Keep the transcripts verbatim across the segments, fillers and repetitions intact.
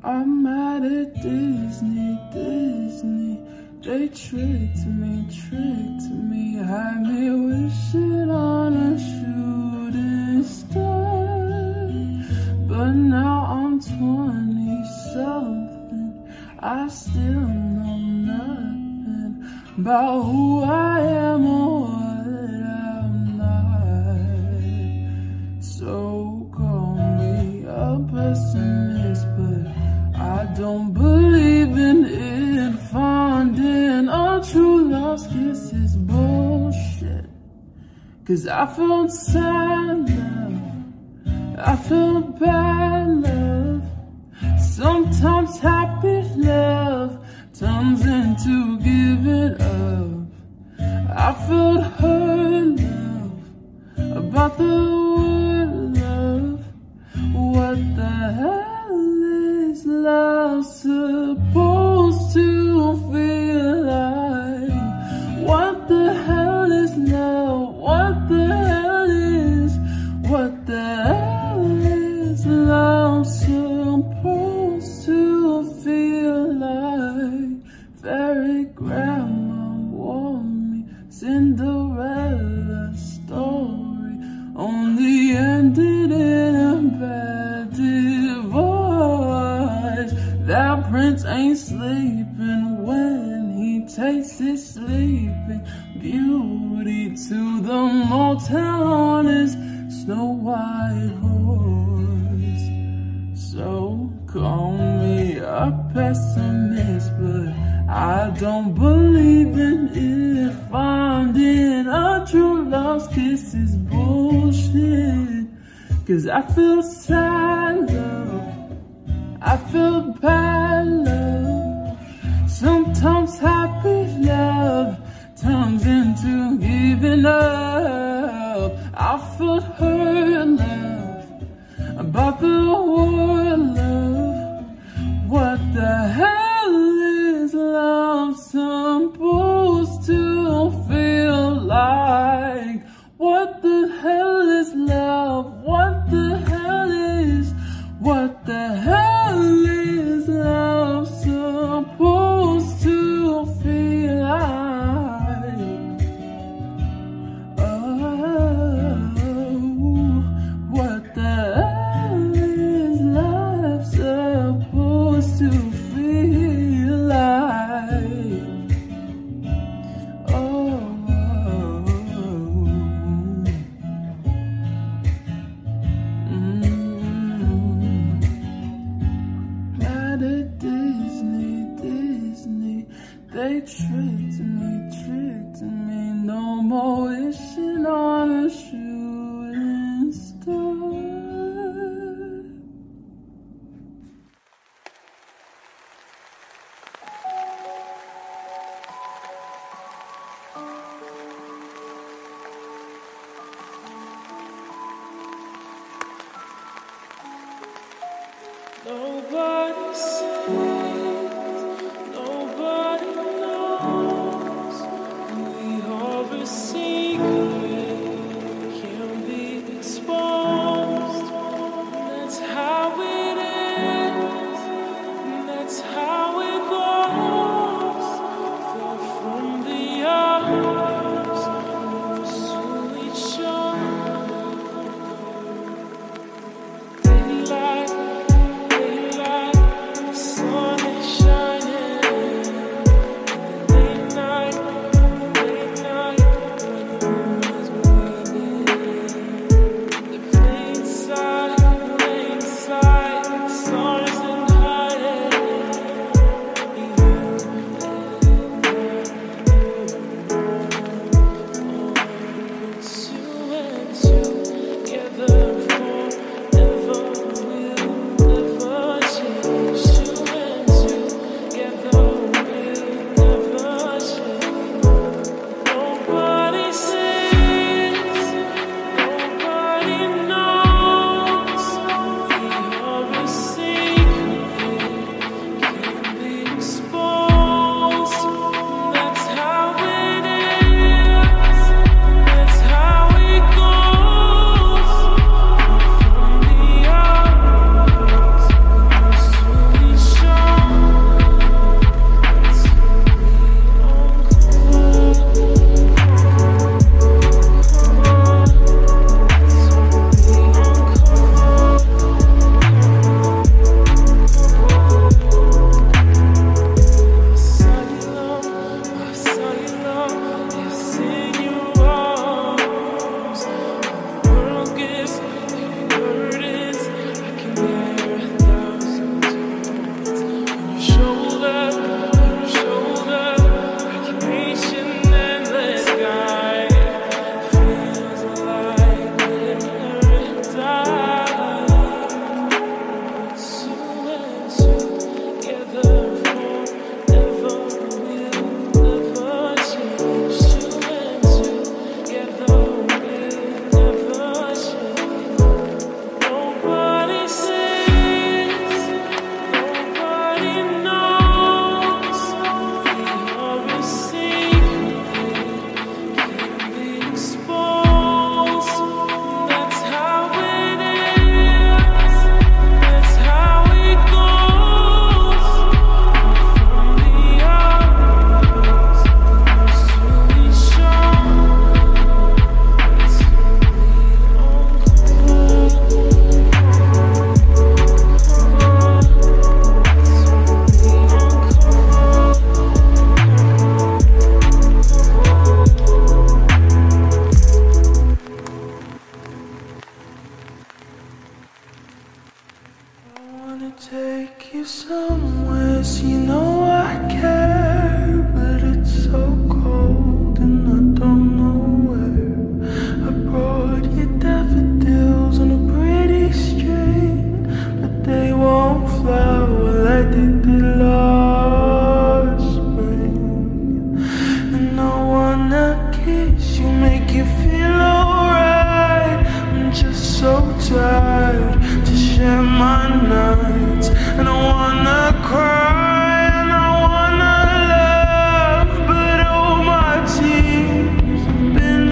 I'm mad at Disney, Disney. They tricked me, tricked me. Had me wishing on a shooting star. But now I'm twenty-something. I still know nothing about who I am or what I'm not. So call me a pessimist, but I don't believe in it. Finding a true lost kiss is bullshit. Cause I felt sad love, I felt bad love. Sometimes happy love turns into giving up. I felt hurt love, about the word love. What the hell is love supposed to feel like? What the hell is love? What the hell is? What the hell is love supposed to feel like? Fairy grandma warned me, Cinderella story only ended in a bad divorce. That prince ain't sleeping when he takes his sleeping beauty to the motel on his snow white horse. So call me a pessimist, but I don't believe in it. Finding a true lost kiss is bullshit. Cause I feel sad love, I feel bad love. Sometimes happy love turns into giving up. I felt hurt love, about the word love. What the hell is love supposed to feel like? What the hell is love? What the hell is? What the hell is love supposed to feel like? Oh, what the hell is love supposed to feel like? Oh, mm. Mad at Disney, Disney. They tricked me, tricked me. No more wishing on a shooting star. Nobody sees, nobody knows. We are a secret, can't be exposed. That's how it is, that's how it goes. Far from the others, pursue each other. They lie. Take you somewhere, so you know I care, but it's so cold and I don't know where. I brought you daffodils on a pretty string, but they won't flower like they did last spring. And I wanna kiss you, make you feel alright. I'm just so tired to share my nights, and I wanna cry and I wanna laugh, but all my tears have been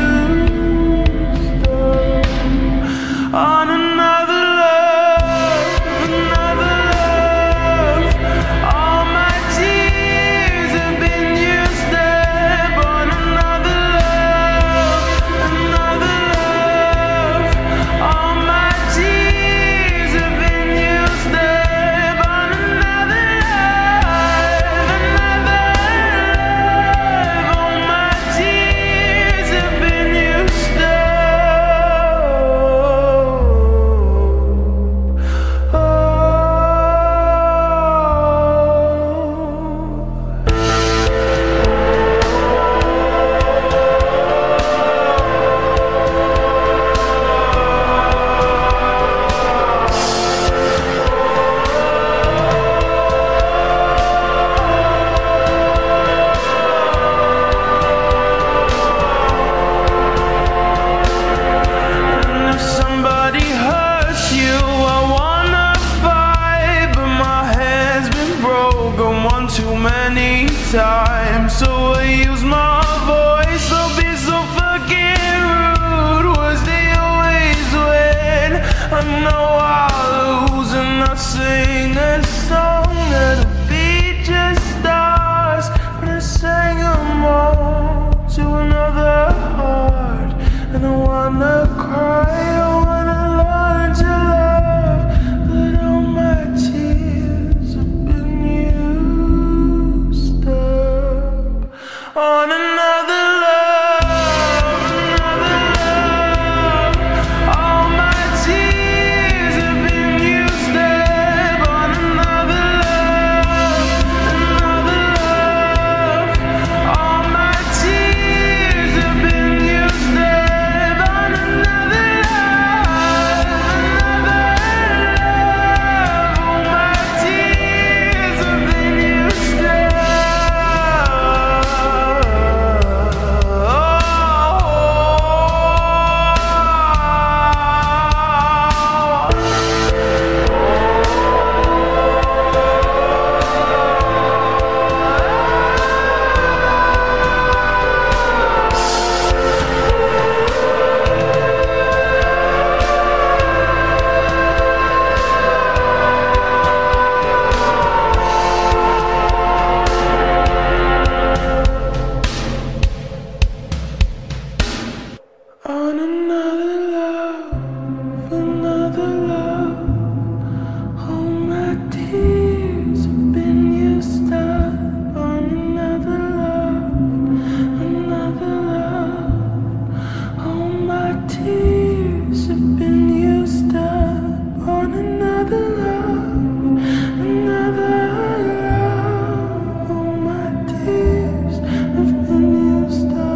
used up on another love, another love. All my tears have been used up on another love, another love. All my tears have been used up on another love, another love. All my tears have been used up. And if somebody hurts you, I wanna fight, but my head's been broken one too many times. So I use my voice, I'll be so fucking rude. Was they always win? I know I'll lose, and I sing a song that'll be just us. But I sang them all to another heart, and I wanna cry, I wanna learn to love, but all my tears have been used up on another love, another love. All my tears have been used up on another love, another love. All my tears have been used up on another love, another love. All my tears have been used up. On another love, another love. All my tears have been used up on another love, another love. All my tears have been used up on another love, another love. All my tears have been used up.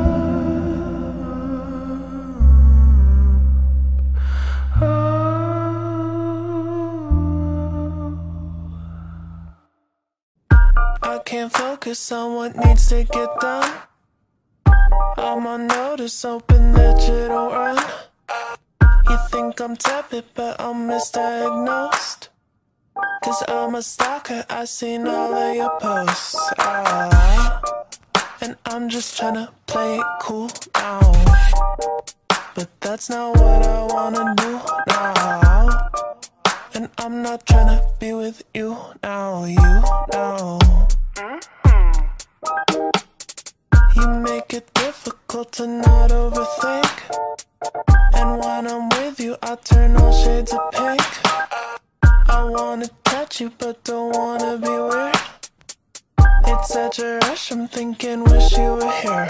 I can't focus on what needs to get done. I'm on notice, hoping that you don't run. You think I'm tepid, but I'm misdiagnosed. Cause I'm a stalker, I seen all of your posts. Ah, and I'm just tryna play it cool now. But that's not what I wanna do now. And I'm not tryna be with you now, you know. You make it difficult to not overthink. And when I'm with you, I turn all shades of pink. I wanna touch you, but don't wanna be weird. It's such a rush, I'm thinking, wish you were here.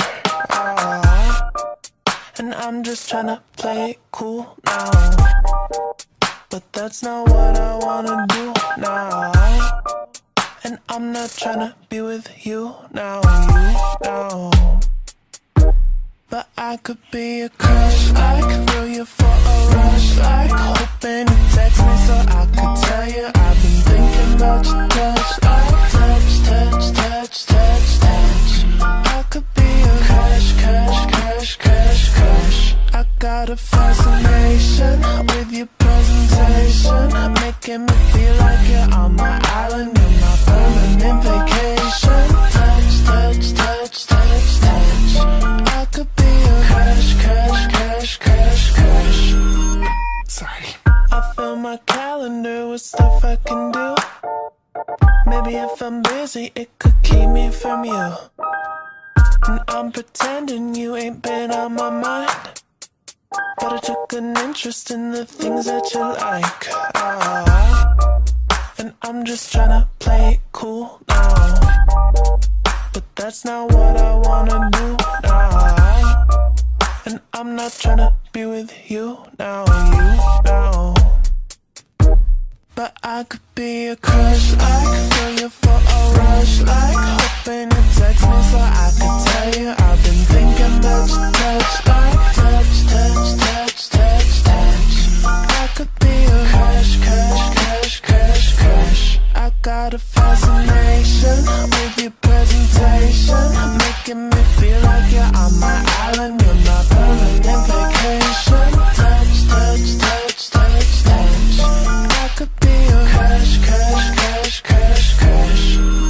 Ah, and I'm just tryna play it cool now. but that's not what I wanna do now. And I'm not tryna be with you now, you now. But I could be a crush, like throw you for a rush, like hoping you text me so I could tell you I've been thinking about your touch, like touch, touch, touch, touch, touch. I could be a crush, crush, crush, crush, crush. I got a fascination with your presentation, making me feel like you're on my island, you're my permanent vacation. Touch, touch, touch, touch, touch. I could be a crush, crush, crush, crush, crush. Sorry. I fill my calendar with stuff I can do. Maybe if I'm busy, it could keep me from you. And I'm pretending you ain't been on my mind, but I took an interest in the things that you like. Ah, and I'm just tryna play it cool now, but that's not what I wanna do now. And I'm not tryna be with you now, you now. But I could be a crush, I could feel you for a rush, like hoping you text me so I could tell you I've been thinking about your touch, like touch, touch, touch, touch, touch. I could be a crush, crush, crush, crush, crush. I got a fascination with your presentation, making me feel like you're on my island, you're my permanent vacation. Touch, touch, touch, touch, touch. I could be a crush, crush, crush, crush, crush.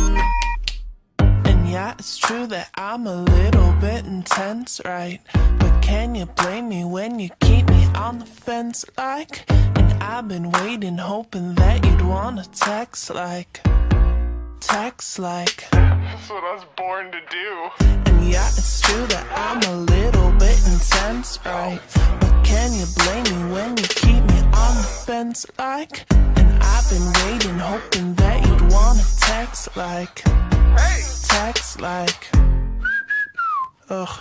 And yeah, it's true that I'm a little bit intense, right? But can you blame me when you keep me on the fence, like? And I've been waiting, hoping that you'd wanna text like, text like. That's what I was born to do. And yeah, it's true that I'm a little bit intense, right? But can you blame me when you keep me on the fence, like? And I've been waiting, hoping that you'd wanna text like, Hey! text like. Ugh.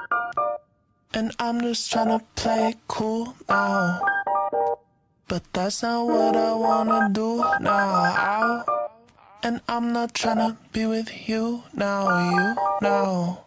And I'm just tryna play it cool now, but that's not what I wanna do now. And I'm not tryna be with you now, you now.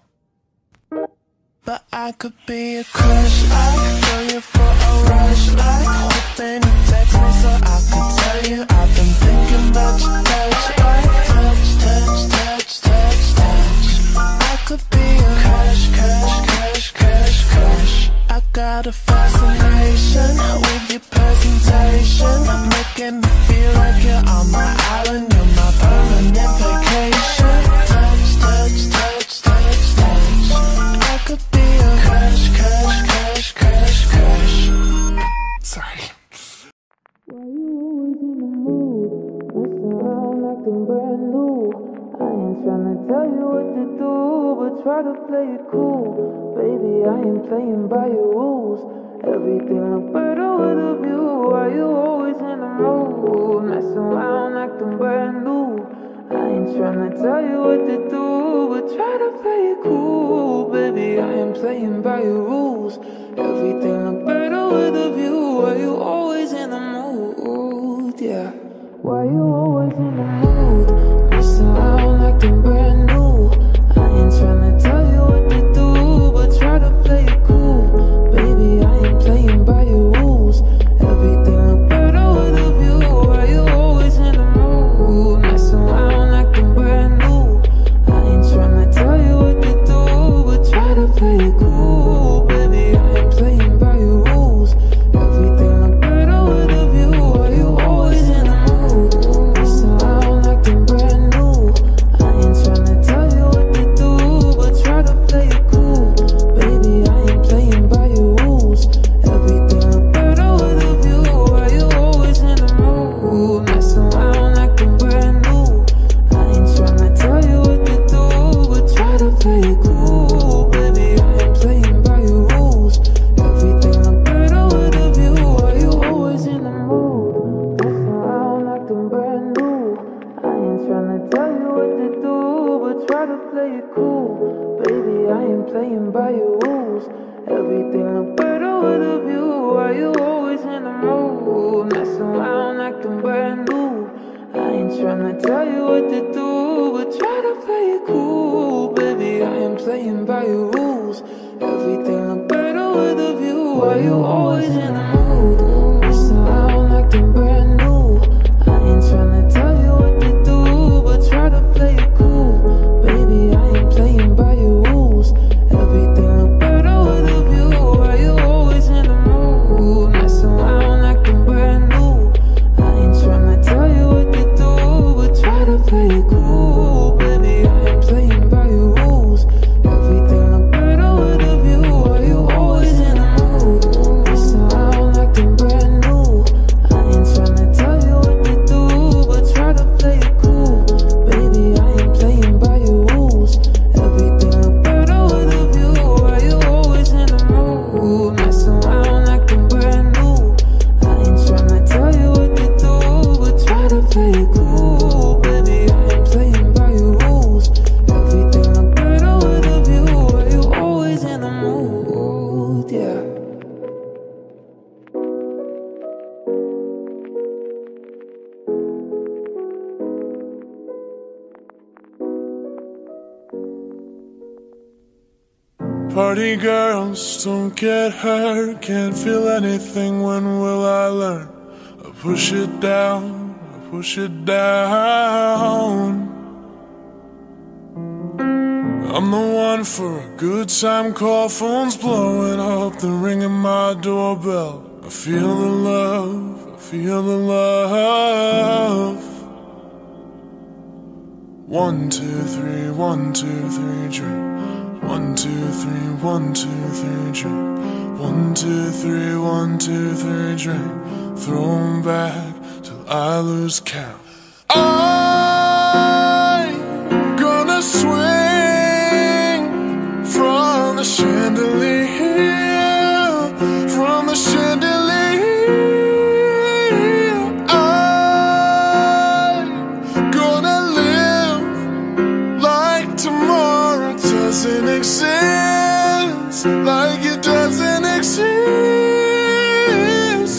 But I could be a crush, I could feel you for a rush, like hoping you text me so I could tell you I've been thinking about your touch, like touch, touch, touch, touch, touch. I could be a crush, crush, crush, crush, crush. I got a fascination with your presentation, making me feel like you're on my island, you're my permanent vacation. Touch, touch, touch, touch, touch. I could be a crush, crush, crush, crush, crush. Sorry. Why you always in the mood? Messing around acting brand new. I ain't tryna tell you what to do, but try to play it cool. Baby, I ain't playing by your rules. Everything look better with a view. Why you always in the mood? Messing around acting brand new. I ain't tryna tell you what to do, but try to play it cool. Baby, I ain't playing by your rules. Everything look better with a view. Why you always in the mood? Yeah. Why you always in the mood? Messing around acting brand new. I ain't tryna tell you what to do, but try to play it cool. Baby, I ain't playing by your rules. Everything look better with a view. Why you always in the mood? Messing around acting brand new. I ain't tryna tell you what to do, but try to play it cool. Baby, I ain't playing by your rules. Everything look better with a view. Why you always in the mood? Messing around acting brand new. I ain't tryna tell you what to do, but try to play it cool. Baby, I ain't playing by your rules. Everything look better with a view. Why you always in the mood? Messing around acting brand new. I ain't tryna tell you what to do, but try to play it cool. Baby, I ain't playing by your rules. Everything look better with a view. Why you always in the mood? Messing around acting brand new. I ain't tryna tell you what to do, but try to play it cool. Baby, I ain't playing by your rules. Everything look better better with a view. Why you always in the mood? Messing around acting brand new. I ain't tryna tell you what to do, but try to play it cool. Baby, I am playing by your rules. Everything look better with a view. Why you always in the mood? Messing around acting brand new. I ain't tryna tell you what to do, but try to play it cool. Baby, I ain't playing by your rules. Everything look better with a view. Why you always in the mood? Messing around acting brand new. I ain't tryna tell you what to do, but try to play it cool. Baby, I ain't playing by your rules. Everything look better with a view. Why you always in the mood? Messing around acting brand new. I ain't tryna tell you what to do, but try to play it cool. Baby, I ain't playing by your rules. Everything look better with a view. Why you always in the mood? Messing around acting brand new. I ain't tryna tell you what to do, but try to play it cool. Baby, I ain't playing by your rules. Everything look better with a view. Why you always in the mood? Yeah. Party girls, don't get hurt. Can't feel anything, when will I learn? I push it down, I push it down. I'm the one for a good time call. Phone's blowing up, the ringing my doorbell. I feel the love, I feel the love. One, two, three, one, two, three, drink. One, two, three, one, two, three, drink. One, two, three, one, two, three, drink. Throw 'em back till I lose count. I'm gonna swing from the chandelier, from the chandelier. I'm gonna live like tomorrow doesn't exist, like it doesn't exist.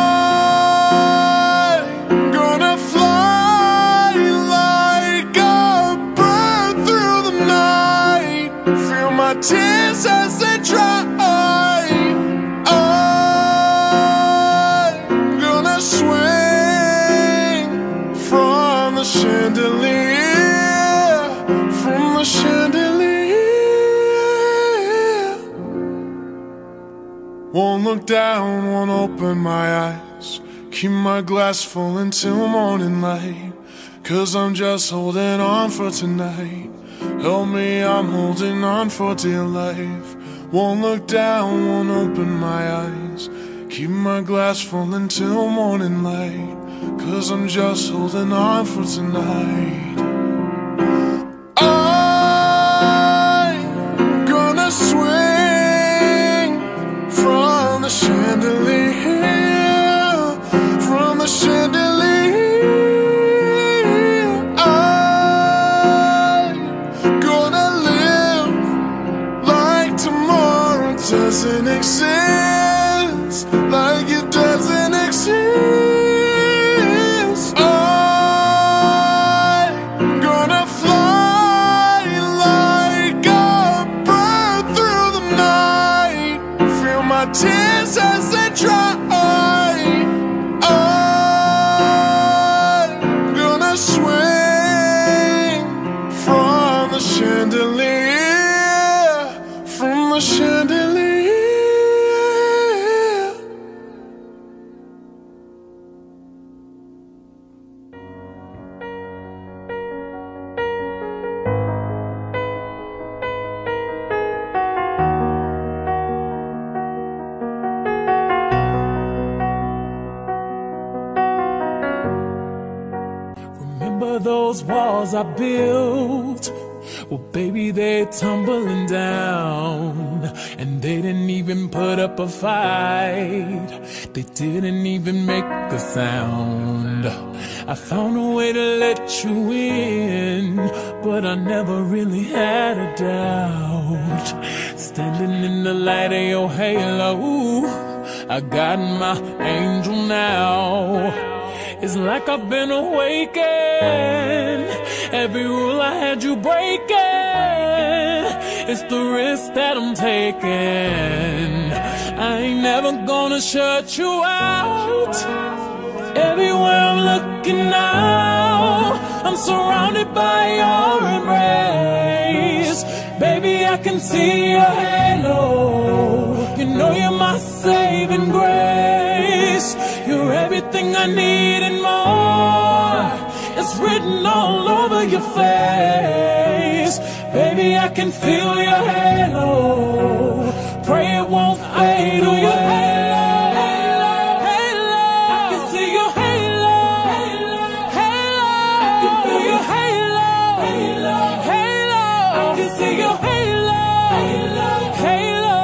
I'm gonna fly like a bird through the night. Feel my tears as they dry. I'm gonna swing from the chandelier, from the chandelier. Won't look down, won't open my eyes. Keep my glass full until morning light. Cause I'm just holding on for tonight. Help me, I'm holding on for dear life. Won't look down, won't open my eyes. Keep my glass full until morning light. Cause I'm just holding on for tonight. I'm gonna swing from the chandelier, from the chandelier. I'm gonna live like tomorrow doesn't exist, like it doesn't exist. I'm gonna fly like a bird through the night. Feel my tears as they dry. I'm gonna swing from the chandelier, from the chandelier. Remember those walls I built? Well, baby, they're tumbling down. And they didn't even put up a fight. They didn't even make a sound. I found a way to let you in, but I never really had a doubt. Standing in the light of your halo, I got my angel now. It's like I've been awakened. Every rule I had you breaking, it's the risk that I'm taking. I ain't never gonna shut you out. Everywhere I'm looking now, I'm surrounded by your embrace. Baby, I can see your halo. You know you're my saving grace. You're everything I need and more. It's written all over your face. Baby, I can feel your halo. Pray it won't fade. Oh, your halo, halo, halo. I can see your halo, halo, halo. I can feel your halo, halo, halo. I can see your halo, halo, halo.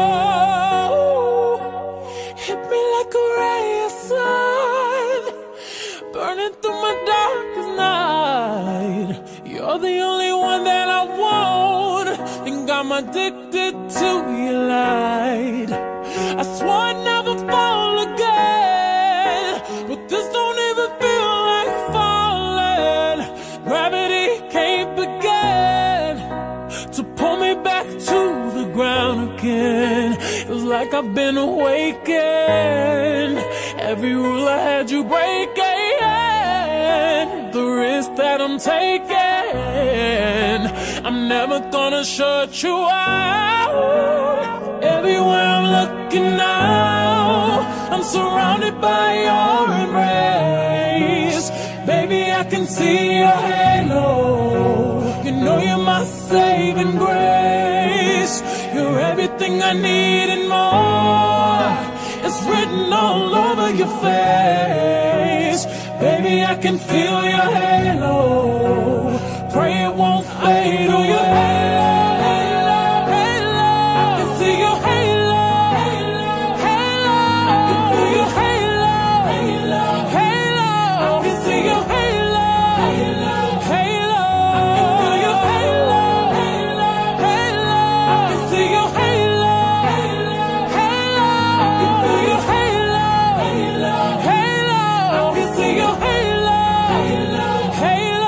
Hit me like a ray of sun, burning through my darkest night. You're the only one that I want, think I'm addicted to your light. I swore I'd never fall again, but this don't even feel like falling. Gravity can't begin to pull me back to the ground again. Feels like I've been awakened. Every rule I had you breaking, the risk that I'm taking, I'm never gonna shut you out. Everywhere I'm looking now, I'm surrounded by your embrace. Baby, I can see your halo. You know you're my saving grace. You're everything I need and more. It's written all over your face. Baby, I can feel your halo. Pray it won't fade. Oh, your halo, halo, halo. I can see your halo, halo, halo. I can feel your halo, halo, halo. I can see your halo, halo, halo. I can feel your halo, halo, halo. I can see your halo, halo, halo. I can feel your halo, halo, halo. I can see your halo, halo, halo.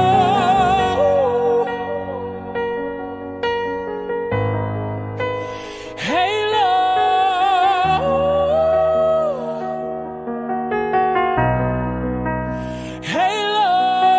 Halo. Halo.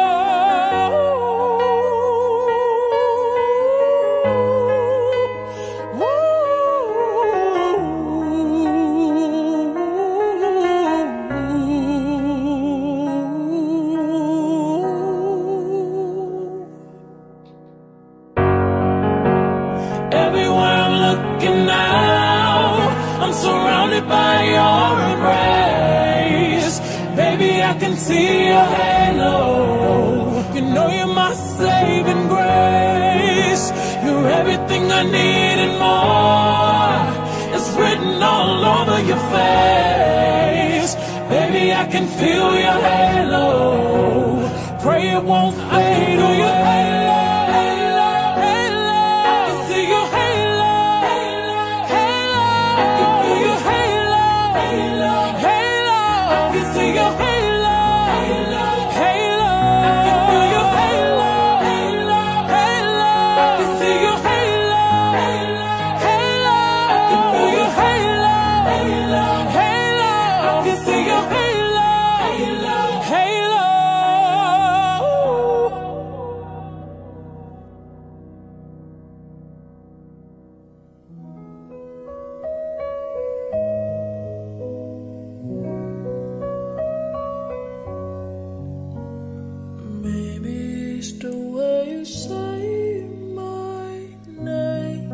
Everywhere I'm looking now, I'm surrounded by your embrace. Baby, I can see your halo. You know you're my saving grace. You're everything I need and more. It's written all over your face. Baby, I can feel your halo. Pray it won't fade. Oh, your halo, halo, halo. I can see your halo, halo, halo. I can feel your halo, halo, halo. I can see your halo, halo, halo. I can feel your halo, halo, halo. I can see your halo, halo, halo. I can feel your halo, halo, halo. I can see your halo, halo, halo. Maybe it's the way you say my name.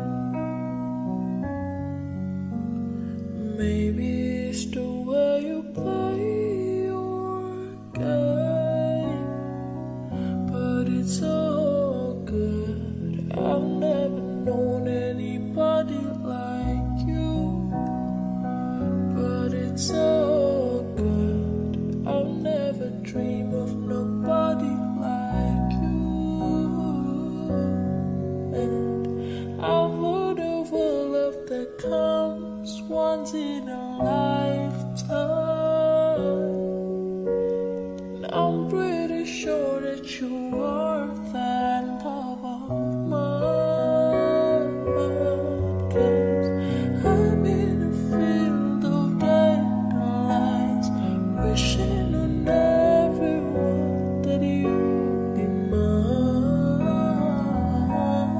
Maybe it's the way you play your game. But it's all good. I've never known anybody like you. But it's all good. I'll never dream you were that love of mine. 'Cause I'm in a field of dandelions, wishing on everyone that you'd be mine,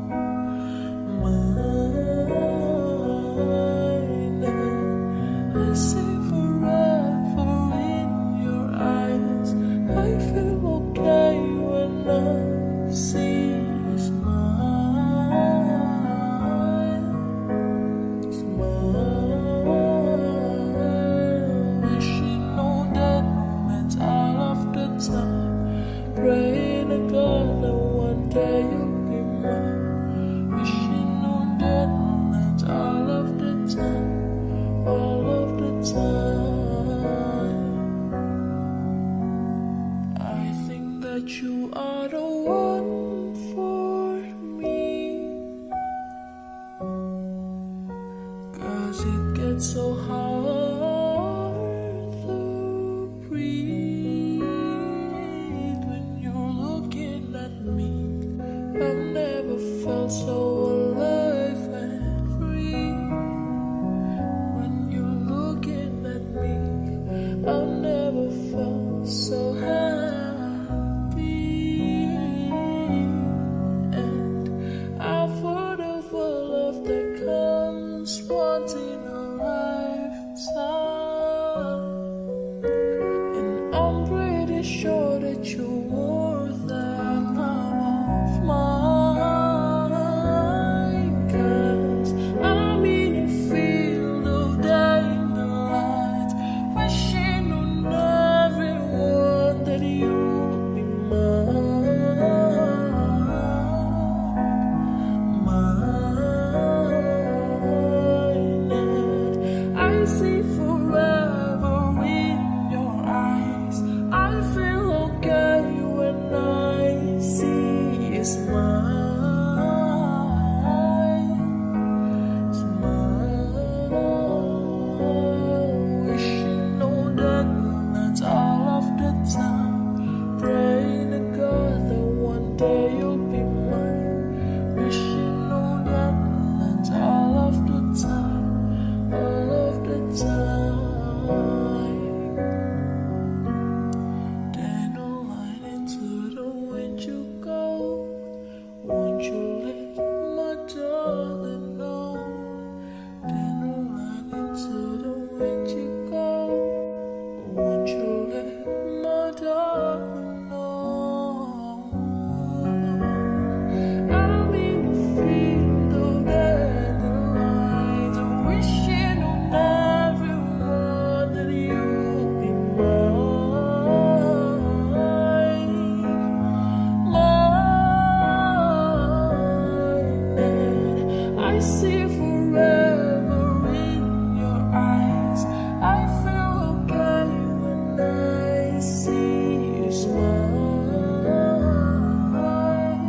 mine. And I see forever in your eyes. I feel okay when I see you smile, smile. Wishing on that moment all of the time, praying to God that one day you'll be mine. Wishing on that moment all of the time, all of the time. I think that you are the one for me, 'cause it gets so hard to breathe when you're looking at me. I've never felt so alive and free when you're looking at me. I've never felt so happy, and I've heard of a love that comes once in a lifetime, and I'm pretty sure that you were that love of mine. 'Cause I'm in a field of dandelions, wishing on everyone that you'd be mine, mine. And I see forever in your eyes. I feel okay when I see you smile, smile. Wishing on that moment all of the time, praying to God that one day you'll be mine. Wishing on that moment all of the time, all of the time. Dandelion into the wind you go. Won't you let my darling know? Dandelion into the wind you go. Won't you let my darling know? I'm in a field of dandelions, wishing on everyone that you'd be mine, mine. And I see forever in your eyes. I feel okay when I see you smile,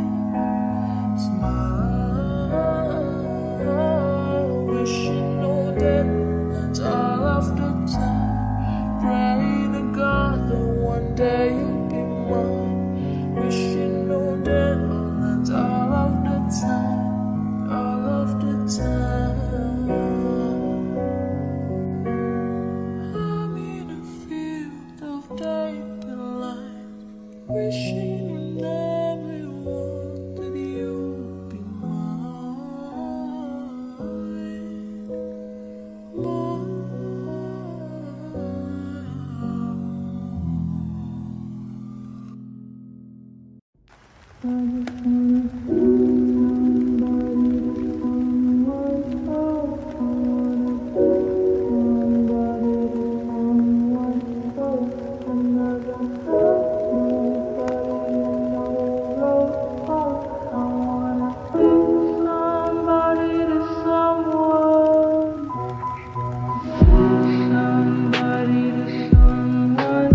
smile. Wishing on that moment all of the time, praying to God that one day you'll be mine. Wishing on that moment all of the time, all of the time. I'm in a field of dandelions, wishing on everyone that you'd be mine, mine.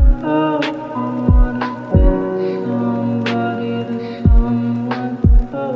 Oh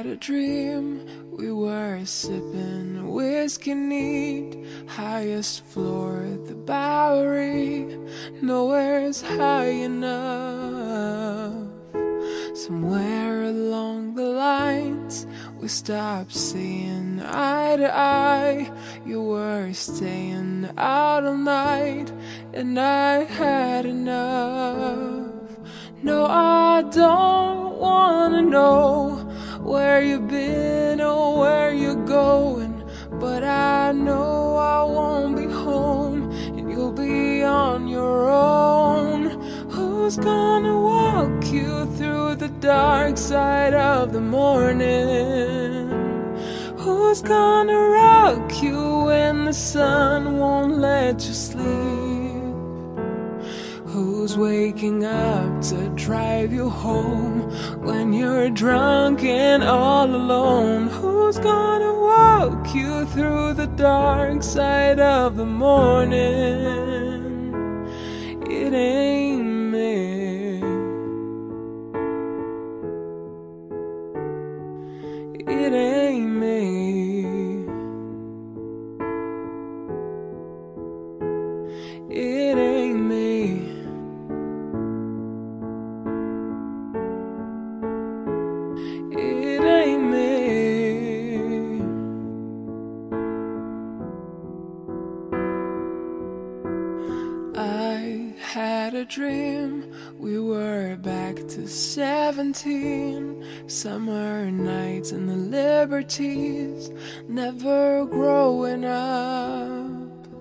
a dream. We were sipping whiskey neat, highest floor at the Bowery. Nowhere's high enough. Somewhere along the lines, we stopped seeing eye to eye. You were staying out all night, and I had enough. No, I don't wanna know where you've been or where you're going, but I know I won't be home, and you'll be on your own. Who's gonna walk you through the dark side of the morning? Who's gonna rock you when the sun won't let you sleep? Who's waking up to drive you home when you're drunk and all alone? Who's gonna walk you through the dark side of the morning? It ain't me. It ain't me. It ain't me. It ain't me. I had a dream. We were back to seventeen. Summer nights and the liberties, never growing up.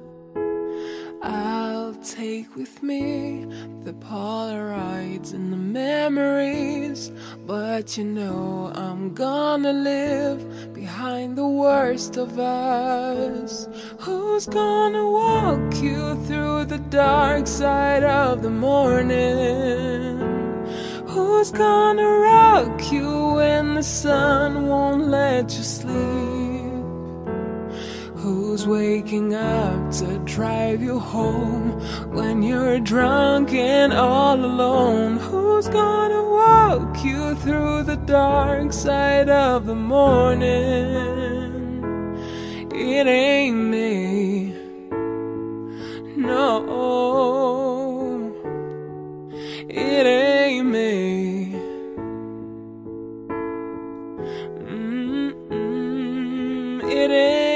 I'll take with me the Polaroids and the memories, but you know I'm gonna live behind the worst of us. Who's gonna walk you through the dark side of the morning? Who's gonna rock you when the sun won't let you sleep? Who's waking up to drive you home when you're drunk and all alone? Who's gonna walk you through the dark side of the morning? It ain't me. No, it ain't me. Mm-mm, it ain't